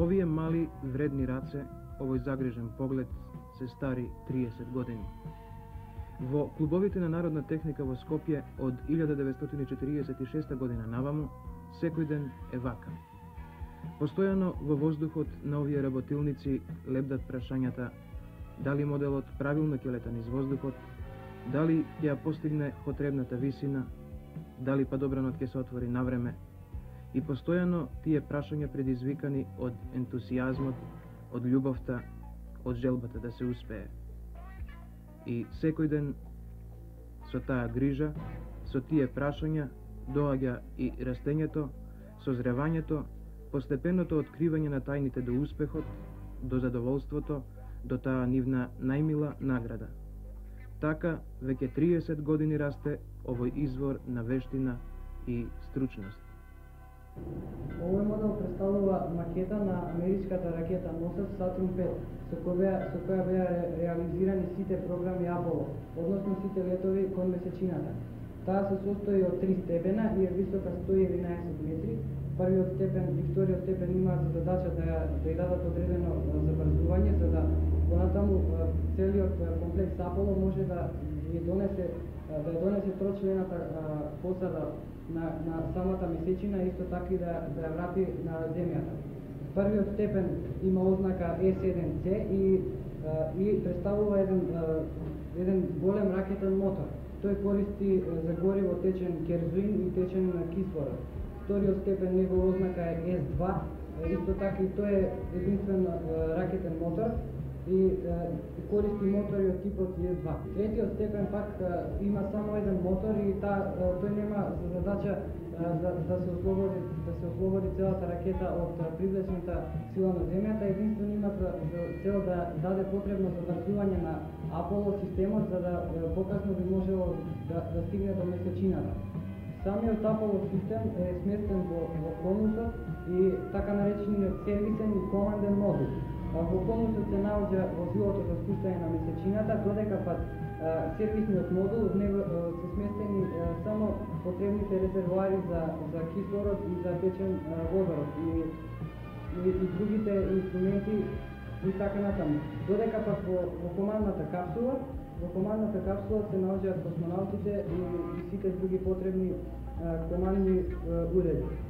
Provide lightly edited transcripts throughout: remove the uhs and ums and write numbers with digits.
Ovие мали вредни раце, овој загрижен поглед се стари 30 години. Во клубовите на народна техника во Скопје од 1946 година наваму, секој ден е вака. Постојано во воздухот на овие работилници лебдат прашањата дали моделот правилно ќе лета низ воздухот, дали ќе ја постигне потребната висина, дали падобранот ќе се отвори навреме. И постојано тие прашања предизвикани од ентусијазмот, од љубовта, од желбата да се успее. И секој ден со таа грижа, со тие прашања доаѓа и растењето, созревањето, постепеното откривање на тајните до успехот, до задоволството, до таа нивна најмила награда. Така, веќе 30 години расте овој извор на вештина и стручност. Овој модел представува макета на америчката ракета носач Сатурн 5, со која беа реализирани сите програми Аполо, односно сите летови кон месечината. Таа се состои од 3 степена и е висока 111 метри. Првиот степен и вториот степен имаат за задача да ја дадат одредено забрзување, за да понатаму целиот комплекс Аполо може да ја донесе трочлената посада на самата месечина, исто така и да ја врати на земјата. Првиот степен има ознака E7C и представува еден голем ракетен мотор. Тој користи за гориво течен керзуин и течен кислород. Вториот степен негова ознака е S2, исто така и тој е единствен ракетен мотор и користи мотори од типот S2. Третиот степен пак има само еден мотор и тој нема за задача да се ослободи целата ракета од привлечната сила на земјата, единствено има за цел да даде потребно забрзување на Аполо системот за да покасно би можело да стигне до месечината. Самиот Аполо систем е сместен во конусот и така наречениот сервисен и команден модул. Во конусот се наоѓа возилото за спуштање на месечината, додека пак сервисниот модул во него се сместени само потребните резервоари за кислород и за течен водород и другите инструменти и така натаму. Додека пак во командната капсула се наоѓаат космонаутите и сите други потребни командни уреди.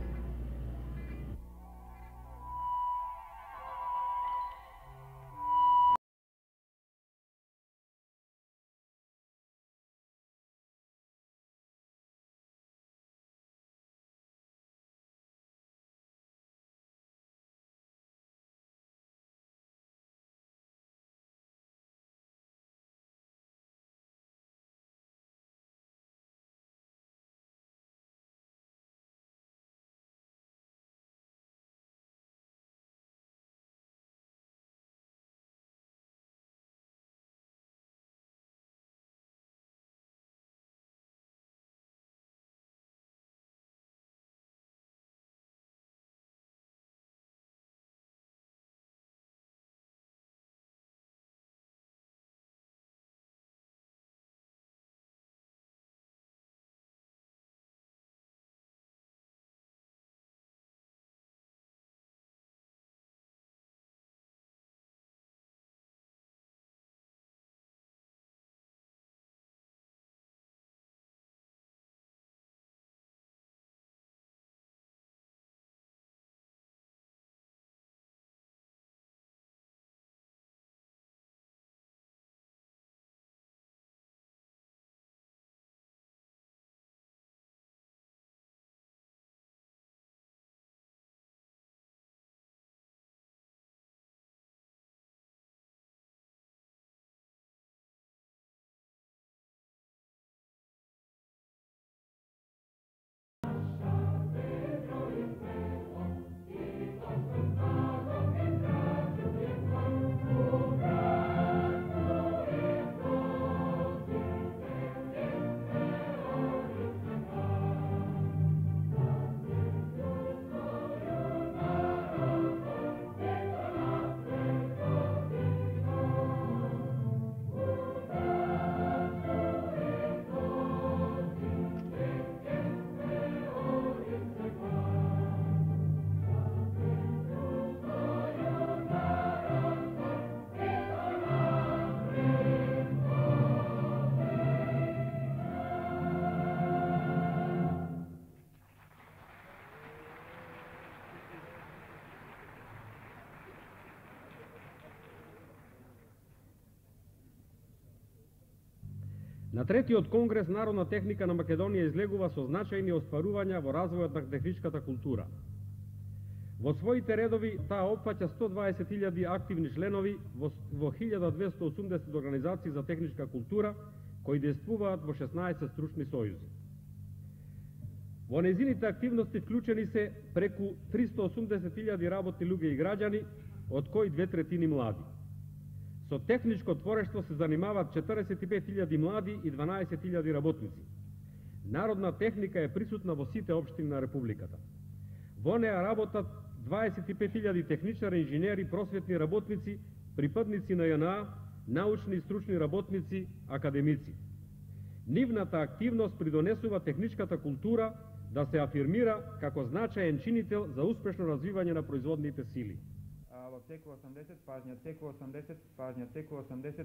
На третиот конгрес Народна техника на Македонија излегува со значајни остварувања во развојот на техничката култура. Во своите редови таа опфаќа 120.000 активни членови во 1280 организации за техничка култура кои действуваат во 16 стручни сојузи. Во незините активности вклучени се преку 380.000 работни луѓе и граѓани, од кои 2/3 млади. Со техничко творештво се занимаваат 45.000 млади и 12.000 работници. Народна техника е присутна во сите општини на Републиката. Во неа работат 25.000 техничари, инженери, просветни работници, припадници на ЈНА, научни и стручни работници, академици. Нивната активност придонесува техничката култура да се афирмира како значаен чинител за успешно развивање на производните сили. Во теку 80, пажња, теку 80, пажња, теку 80,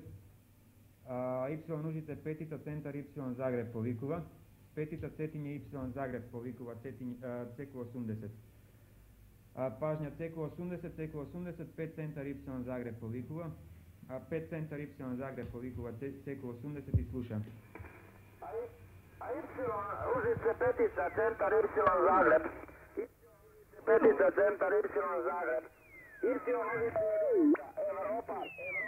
Y ужите петица центар Y Загреб повикува, петица цетиње Y Загреб повикува, теку 80. Пажња, теку 80, теку 80, 5 центар Y Загреб повикува, 5 центар Y Загреб повикува, теку 80 и слуша. Y ужице петица центар Y Загреб, петица центар Y Загреб, Y ужице Европа,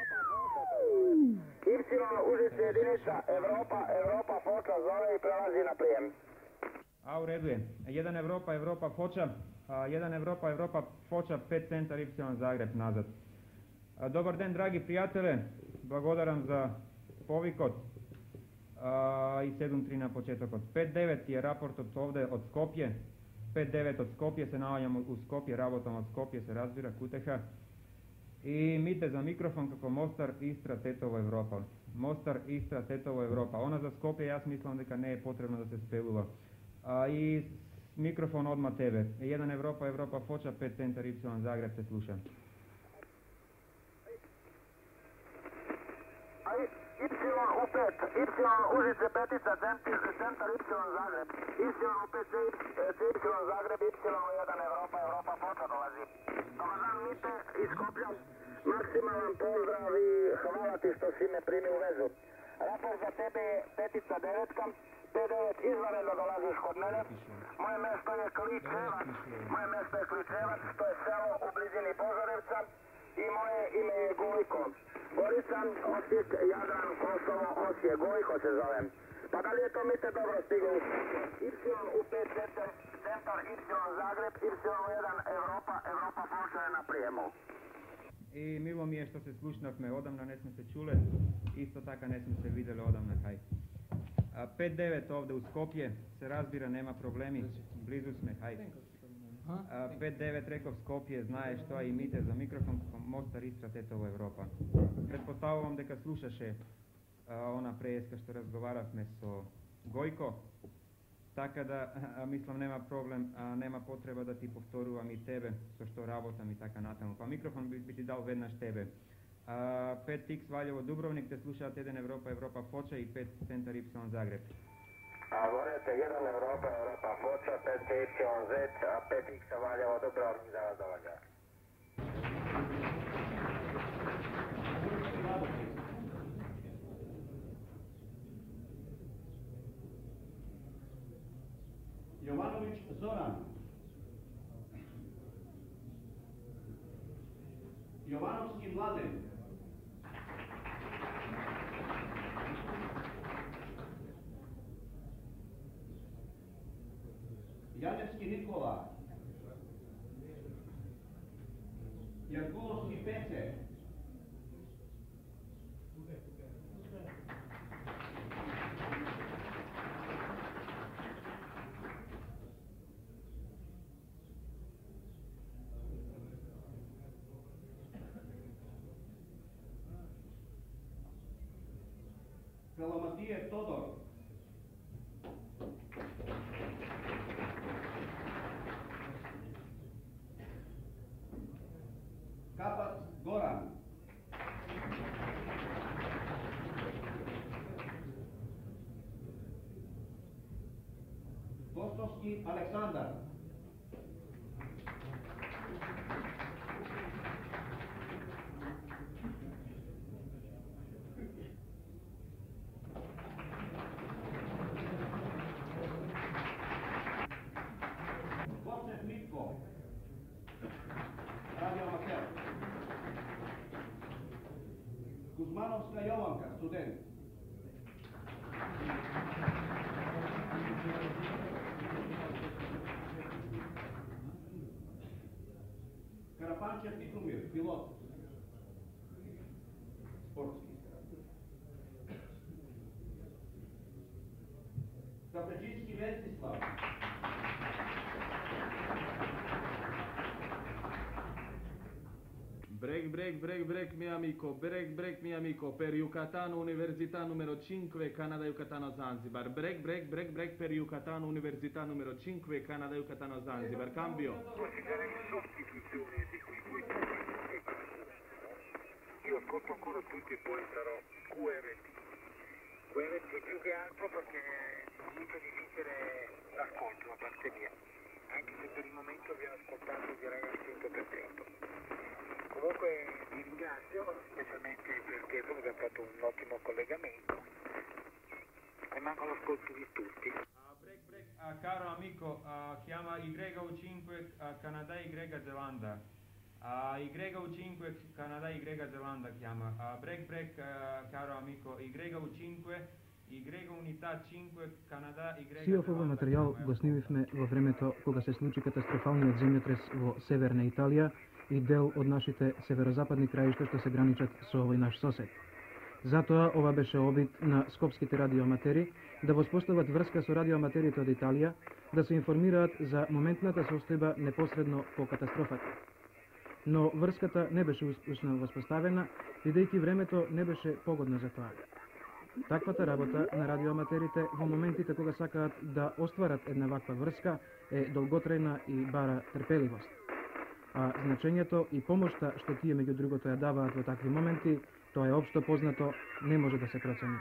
Y ужице единица Европа Фоча зове и прелази на прием. У реду е. 1 Европа Фоча, 1 Европа Фоча, 5 центар Y Загреб назад. Добар ден, драги пријателе, благодарам за повикот и 7-3 на почетокот. 5-9 е рапортот овде од Скопје, 5-9 од Скопје, се наоѓам у Скопје, работам од Скопје, се разбира, Кутеха. И мите за микрофон како Мостар, Истра, Тетово, Европа. Мостар, Истра, Тетово, Европа. Она за Скопје, јас мислам дека не е потребно да се спелува. И микрофон одма тебе. 1 Европа Фоча, 5 центар Y Загреб, се слуша. Y5, Y ужице петица центар Y Загреб, Y5 Y Загреб, Y1 Европа Фоча долази. Добар дан, мите из Скопје, максимален поздрав и хвала ти што си ме прими у везу. Рапорт за тебе е петица деветка, 5-9 изварено долазиш код мене. Моje место е Кличеваc, што е село у близини Позоревца и моje име е Гојко. Gorica, Osijek, Jadran, Kosovo, Osijek, Gojko se zovem. Pa da li je to mite dobro stiglo? Y5 centar Y Zagreb, Y1 Европа Фоча е на приему. И мило ми е што се слушнавме, одамна не сме се чуле, исто така не сме се виделе одамна хај. 5-9 овде у Скопје, се разбира, нема проблеми, близу сме, хај. 5-9 реков Скопје, знаеш тоа и мите за микрофон како Мостар, Истра, Тетово, Европа. Предпоставувам дека слушаше она преска што разговаравме со Гојко, така да мислам нема проблем, нема потреба да ти повторувам и тебе со што работам и така натаму. Па микрофон би ти дал веднаш тебе. 5X Валјево Дубровник, те слушаат 1 Европа Фоча и 5 центар Y Загреб. Govorite 1 Европа Фоча, 5 Y Z, 5X Валјево Дубровник за вас доаѓа. Jovanović Zoran, Jovanovski Mladen, Janevski Nikola, Jankulovski Pece, Kalamatije Todor, Kapac Goran, Bostovski Aleksandar, Petrovska Jovanka, student. Karapančev Tihomir, pilot. Sportski. Kapečinski Vestislav. Break mio amico, per Yucatan Università numero 5, Canada Yucatano Zanzibar. Break per Yucatan Università numero 5, Canada Yucatano Zanzibar. Cambio. Io ascolto ancora tutti e poi sarò QRT. QRT più che altro perché è molto difficile l'ascolto da parte mia, anche se per il momento viene ascoltato direi al 100%. Comunque vi ringrazio, specialmente per Stefano che ha fatto un ottimo collegamento. Rimango all'ascolto di tutti. Break, caro amico, chiama YU5 Canada Y Zelanda. YU5 Canada Y Zelanda chiama. Break, caro amico, YU5 Y Unità 5 Canada Y Сиов овој материјал го снимивме во времето кога се случи катастрофалниот земјотрес во Северна Италија и дел од нашите северозападни краишта што се граничат со овој наш сосед. Затоа ова беше обид на скопските радиоаматери да воспостават врска со радиоаматерите од Италија, да се информираат за моментната состојба непосредно по катастрофата. Но врската не беше успешно воспоставена, бидејќи времето не беше погодно за тоа. Таквата работа на радиоаматерите во моментите кога сакаат да остварат една ваква врска е долготрајна и бара трпеливост. А значењето и помошта што тие меѓу другото ја даваат во такви моменти, тоа е општо познато, не може да се процени.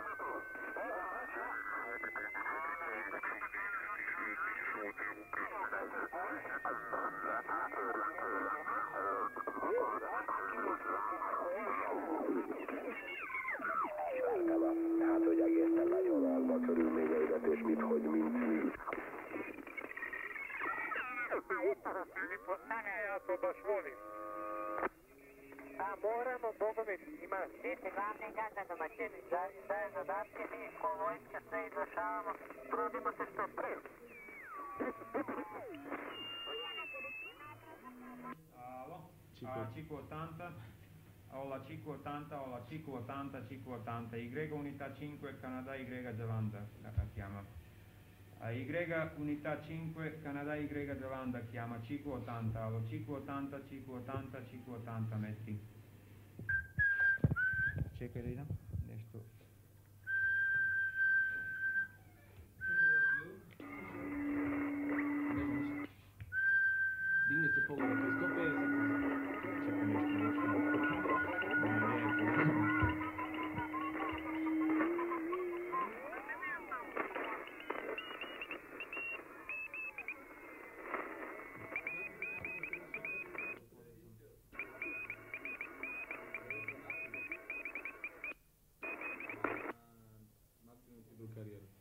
Moramo, Bogove, ima. Vi ste glavni gada domaćini, zajedno daskini, ko vojska, sve izvršavamo, trudimo se što pre. Alo, Cico 80, Cico 80, Y Unità 5 Canada Y Zelanda chiama. Y Unità 5 Canada Y Zelanda chiama Cico 80, alo Cico 80 metti. Čekaj da idem, nešto. Digne se pogleda, to je 150. Čekaj nešto. Carriera.